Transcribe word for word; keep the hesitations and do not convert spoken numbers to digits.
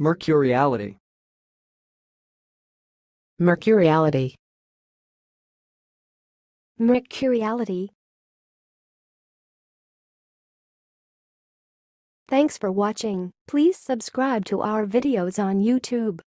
mercuriality, mercuriality, mercuriality. Thanks for watching. Please subscribe to our videos on YouTube.